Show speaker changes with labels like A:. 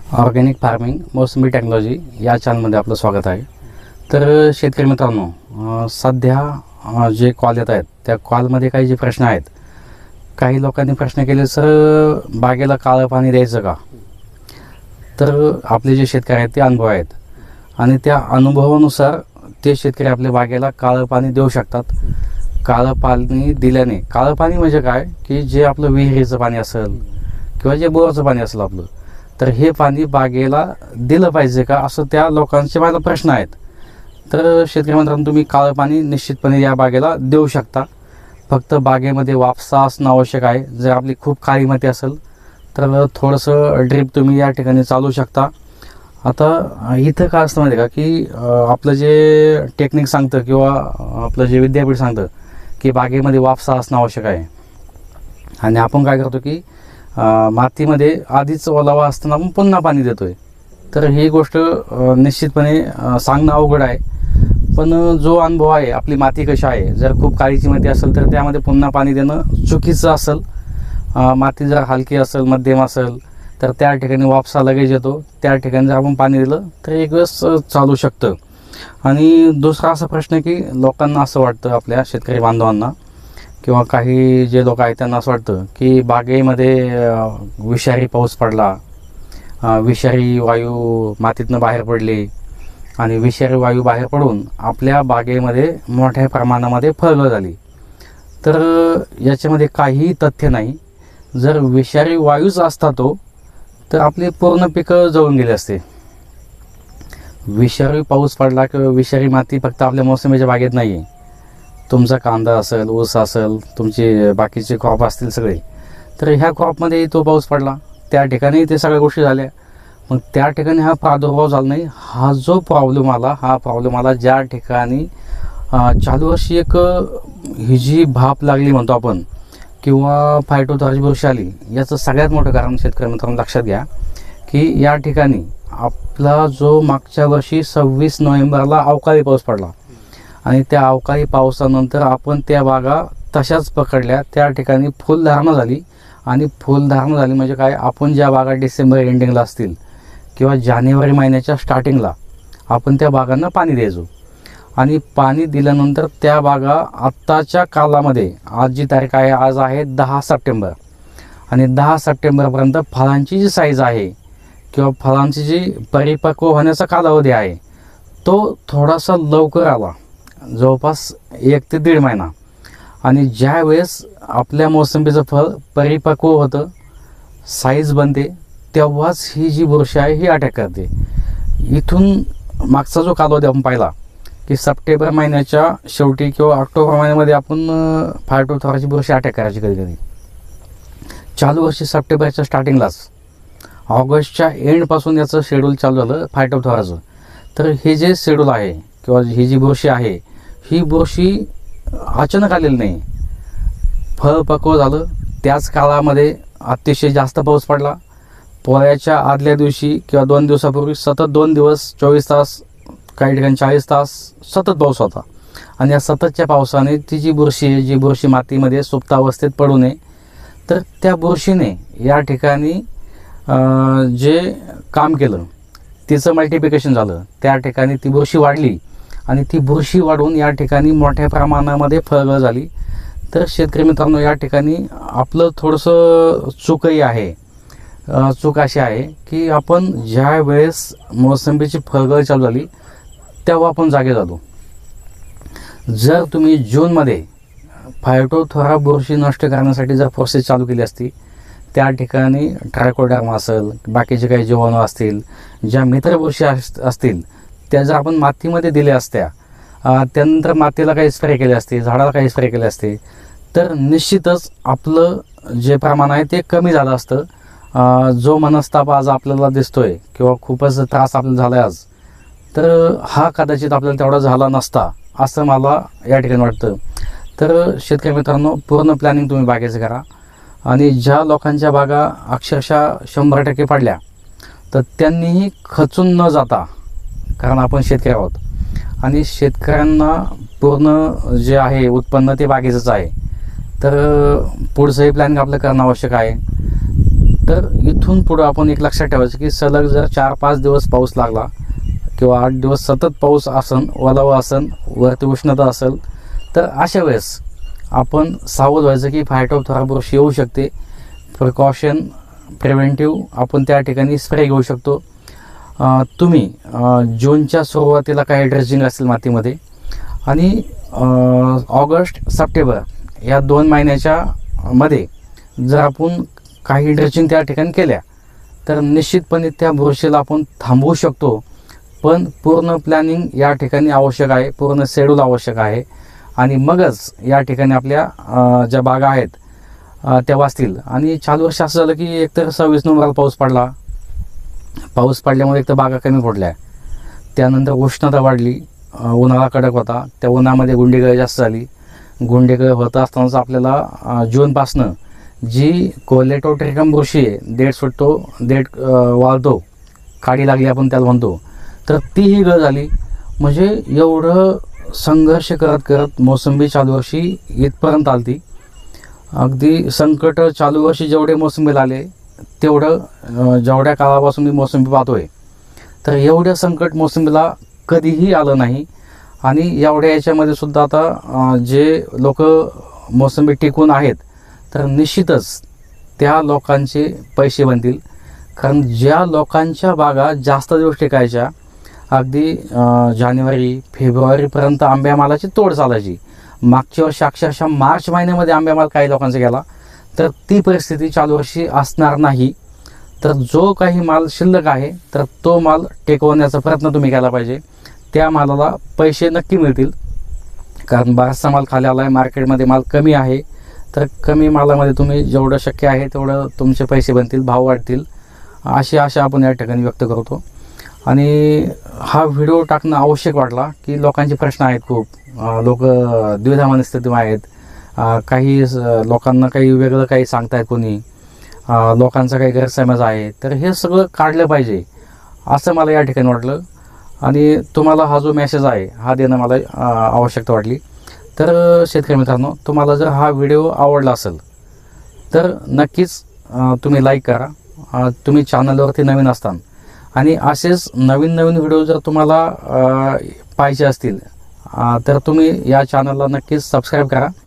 A: Organic farming मोसंबी technology या चॅनलमध्ये आपलं स्वागत आहे। तर शेतकरी मित्रांनो, सध्या जे कॉल येत आहेत त्या कॉलमध्ये काही जे प्रश्न आहेत, काही लोकांनी प्रश्न केले, सर बागेला काळं पाणी द्यायचं का? तर आपले जे शेतकरी आहेत ते अनुभव आहेत आणि त्या अनुभवानुसार ते शेतकरी आपल्या बागेला काळं पाणी देऊ शकतात। काळं पाणी दिल्याने, काळं पाणी म्हणजे काय की जे आपलं विहिरीचं पाणी असेल किंवा जे बोरचं पाणी असेल आपलं, तर हे पाणी बागेला दिलं पाहिजे का, असं त्या लोकांचे मला प्रश्न आहेत। तर शेतकरी मित्रांनो, तुम्ही काळं पाणी निश्चितपणे या बागेला देऊ शकता। फक्त बागेमध्ये वापसा असणं आवश्यक आहे। जर आपली खूप काळी माती असेल तर थोडंसं ड्रीप तुम्ही या ठिकाणी चालू शकता। आता इथं काय असतं माहिती आहे का की आपलं जे टेक्निक सांगतं किंवा आपलं जे विद्यापीठ सांगतं की बागेमध्ये वापसा असणं आवश्यक आहे, आणि आपण काय करतो की मातीमध्ये आधीच ओलावा असताना आपण पुन्हा पाणी देतोय। तर ही गोष्ट निश्चितपणे सांगणं अवघड आहे, पण जो अनुभव आहे, आपली माती कशी आहे, जर खूप काळीची माती असेल तर त्यामध्ये पुन्हा पाणी देणं चुकीचं असेल। माती जर हलकी असेल, मध्यम असेल, तर त्या ठिकाणी वापसा लगेच येतो। त्या ठिकाणी जर आपण पाणी दिलं तर एक वेळेस चालू शकतं। आणि दुसरा असा प्रश्न की लोकांना असं वाटतं, आपल्या शेतकरी बांधवांना किंवा काही जे लोक आहेत त्यांना असं वाटतं की बागेमध्ये विषारी पाऊस पडला, विषारी वायू मातीतनं बाहेर पडले आणि विषारी वायू बाहेर पडून आपल्या बागेमध्ये मोठ्या प्रमाणामध्ये फळगळ झाली। तर याच्यामध्ये काहीही तथ्य नाही। जर विषारी वायूच असता तो, तर आपली पूर्ण पिकं जळून गेली असते। विषारी पाऊस पडला किंवा विषारी माती फक्त आपल्या मोसंबीच्या बागेत नाही आहे। तुमचा कांदा असेल, ऊस असेल, तुमचे बाकीचे क्रॉप असतील सगळे, तर ह्या क्रॉपमध्ये तो पाऊस पडला, त्या ठिकाणी ते सगळ्या गोष्टी झाल्या, मग त्या ठिकाणी हा प्रादुर्भाव झाला नाही। हा जो प्रॉब्लेम आला ज्या ठिकाणी चालू वर्षी एक ही जी भाप लागली म्हणतो आपण, किंवा फायटोथॉरॅसी बुरशी आली, याचं सगळ्यात मोठं कारण शेतकरी मित्रांनो लक्षात घ्या की या ठिकाणी आपला जो मागच्या वर्षी 26 नोव्हेंबरला अवकाळी पाऊस पडला आणि त्या अवकाळी पावसानंतर आपण त्या बागा तशाच पकडल्या। त्या ठिकाणी फुलधारणा झाली, आणि फुलधारणा झाली म्हणजे काय, आपण ज्या बागा डिसेंबर एंडिंगला असतील किंवा जानेवारी महिन्याच्या स्टार्टिंगला आपण त्या बागांना पाणी द्यायचो, आणि पाणी दिल्यानंतर त्या बागा आत्ताच्या कालामध्ये, आज जी तारीख आहे, आज आहे 10 सप्टेंबर, आणि 10 सप्टेंबरपर्यंत फळांची जी साईज आहे किंवा फळांची जी परिपक्व होण्याचा कालावधी आहे तो थोडासा लवकर आला, जवळपास 1 ते 1.5 महिना। आणि ज्या वेळेस आपल्या मोसंबीचं फळ परिपक्व होतं, साईज बनते, तेव्हाच ही जी बुरशी आहे ही अटॅक करते। इथून मागचा जो कालावधी आपण पाहिला की सप्टेंबर महिन्याच्या शेवटी किंवा ऑक्टोबर महिन्यामध्ये आपण फायटोथॉरॅसी बुरशी अटॅक करायची कधी कधी। चालू वर्षी सप्टेंबरच्या स्टार्टिंगलाच, ऑगस्टच्या एंडपासून याचं शेड्यूल चालू झालं फायटोथॉरॅसीचं। तर हे जे शेड्यूल आहे किंवा ही जी बुरशी आहे, ही बुरशी अचानक आलेली नाही, फळ पक्व झालं त्याच काळामध्ये अतिशय जास्त पाऊस पडला। पोळ्याच्या आदल्या दिवशी किंवा 2 दिवसापूर्वी सतत 2 दिवस 24 तास, काही ठिकाणी 40 तास सतत पाऊस होता, आणि या सततच्या पावसाने ती जी बुरशी आहे, जी बुरशी मातीमध्ये सुप्तावस्थेत पडू नये, तर त्या बुरशीने या ठिकाणी जे काम केलं तिचं मल्टिप्लिकेशन झालं, त्या ठिकाणी ती बुरशी वाढली, आणि ती बुरशी वाढून या ठिकाणी मोठ्या प्रमाणामध्ये फळगळ झाली। तर शेतकरी मित्रांनो, या ठिकाणी आपलं थोडंसं चूकही आहे। चूक अशी आहे की आपण ज्या वेळेस मोसंबीची फळगळ चालू झाली तेव्हा आपण जागे झालो। जर तुम्ही जूनमध्ये फायटोथोरा बुरशी नष्ट करण्यासाठी जर प्रोसेस चालू केली असती, त्या ठिकाणी ट्रायकोडर्मा असेल, बाकीचे काही जीवाणू असतील, ज्या मित्र बुरशी असतील, त्या जर आपण मातीमध्ये दिल्या असत्या, त्यानंतर मातीला काही स्प्रे केले असते, झाडाला काही स्प्रे केले असते, तर निश्चितच आपलं जे प्रमाण आहे ते कमी झालं असतं। जो मनस्ताप आज आपल्याला दिसतोय किंवा खूपच त्रास आपल्याला झाला आज, तर हा कदाचित आपल्याला तेवढा झाला नसता, असं मला या ठिकाणी वाटतं। तर शेतकरी मित्रांनो, पूर्ण प्लॅनिंग तुम्ही बागेचं करा, आणि ज्या लोकांच्या बागा अक्षरशः 100% पडल्या, तर त्यांनीही खचून न जाता, कारण आपण शेतकरी आहोत आणि शेतकऱ्यांना पूर्ण जे आहे उत्पन्न ते बागेचंच आहे, तर पुढचंही प्लॅनिंग आपलं करणं आवश्यक आहे। तर इथून पुढं आपण एक लक्षात ठेवायचं की सलग जर 4-5 दिवस पाऊस लागला किंवा 8 दिवस सतत पाऊस असन, ओलावा असन, वरती उष्णता असेल, तर अशा वेळेस आपण सावध व्हायचं की फायटोप्थोरा बुरशी येऊ शकते. प्रिकॉशन प्रिव्हेंटिव्ह आपण त्या ठिकाणी स्प्रे घेऊ शकतो. तुम्ही जूनच्या सुरुवातीला काही ड्रेजिंग असेल मातीमध्ये आणि ऑगस्ट सप्टेंबर या 2 महिन्याच्या मध्ये जर आपण काही ड्रेजिंग त्या ठिकाणी केल्या तर निश्चितपणे त्या बुरशीला आपण थांबवू शकतो. पण पूर्ण प्लॅनिंग या ठिकाणी आवश्यक आहे, पूर्ण शेड्यूल आवश्यक आहे आणि मगच या ठिकाणी आपल्या ज्या बागा आहेत त्या वाचतील. आणि चालू वर्ष असं झालं की एकतर 26 नोव्हेंबरला पाऊस पडल्यामुळे एकतर बागा कमी पडल्या, त्यानंतर उष्णता वाढली, उन्हाळा कडक होता, त्या उन्हामध्ये गुंडेगळ जास्त झाली. गुंडेगळ होत असतानाच आपल्याला जूनपासनं जी कोलेटोट्रिकम बुरशी आहे, देठ सुटतो, देठ वाळतो, काडी लागली आपण त्याला म्हणतो, तर तीही गळ झाली. म्हणजे एवढं संघर्ष करत करत मोसंबी चालू वर्षी इथपर्यंत आलती. अगदी संकट चालू वर्षी जेवढे मोसंबीला आले तेवढं जेवढ्या काळापासून मी मोसंबी पाहतोय तर एवढं संकट मोसंबीला कधीही आलं नाही. आणि एवढ्या याच्यामध्ये सुद्धा आता जे लोक मोसंबी टिकून आहेत तर निश्चितच त्या लोकांचे पैसे बनतील. कारण ज्या लोकांच्या बागा जास्त दिवस टिकायच्या, अगदी जानेवारी फेब्रुवारीपर्यंत आंब्या मालाची तोड चालायची, मागच्या वर्षी अक्षरशः मार्च महिन्यामध्ये आंब्या माल काही लोकांचा गेला, तर ती परिस्थिती चालू वर्षी असणार नाही. तर जो काही माल शिल्लक आहे तर तो माल टिकवण्याचा प्रयत्न तुम्ही केला पाहिजे. त्या मालाला पैसे नक्की मिळतील. कारण बराचसा माल खाली आला आहे, मार्केटमध्ये माल कमी आहे, तर कमी मालामध्ये तुम्ही जेवढं शक्य आहे तेवढं तुमचे पैसे बनतील, भाव वाढतील, अशी आशा आपण या ठिकाणी व्यक्त करतो. आणि हा व्हिडिओ टाकणं आवश्यक वाटला की लोकांचे प्रश्न आहेत खूप, लोक द्विधा मनस्थितीमध्ये आहेत, काही लोकांना काही वेगळं काही सांगतायत, कोणी लोकांचा काही गैरसमज आहे, तर हे सगळं काढलं पाहिजे असं मला या ठिकाणी वाटलं. आणि तुम्हाला हा जो मेसेज आहे हा देणं मला आवश्यकता वाटली. तर शेतकरी मित्रांनो, तुम्हाला जर हा व्हिडिओ आवडला असेल तर नक्कीच तुम्ही लाईक करा. तुम्ही चॅनलवरती नवीन असताना आणि असेच नवीन नवीन व्हिडिओ जर तुम्हाला पाहिजे असतील तर तुम्ही या चॅनलला नक्कीच सबस्क्राईब करा.